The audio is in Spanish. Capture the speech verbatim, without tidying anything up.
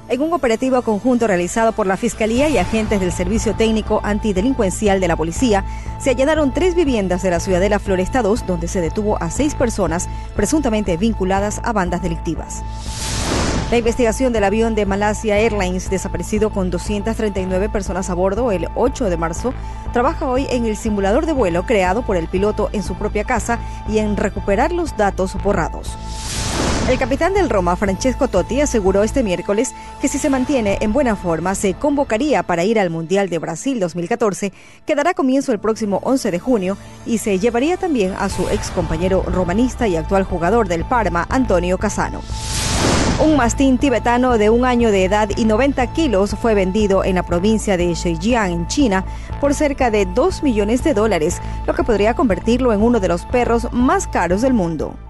En un operativo conjunto realizado por la Fiscalía y agentes del Servicio Técnico Antidelincuencial de la Policía, se allanaron tres viviendas de la Ciudadela Floresta dos, donde se detuvo a seis personas presuntamente vinculadas a bandas delictivas. La investigación del avión de Malaysia Airlines, desaparecido con doscientas treinta y nueve personas a bordo el ocho de marzo, trabaja hoy en el simulador de vuelo creado por el piloto en su propia casa y en recuperar los datos borrados. El capitán del Roma, Francesco Totti, aseguró este miércoles que si se mantiene en buena forma, se convocaría para ir al Mundial de Brasil dos mil catorce, que dará comienzo el próximo once de junio, y se llevaría también a su ex compañero romanista y actual jugador del Parma, Antonio Cassano. Un mastín tibetano de un año de edad y noventa kilos fue vendido en la provincia de Zhejiang, en China, por cerca de dos millones de dólares, lo que podría convertirlo en uno de los perros más caros del mundo.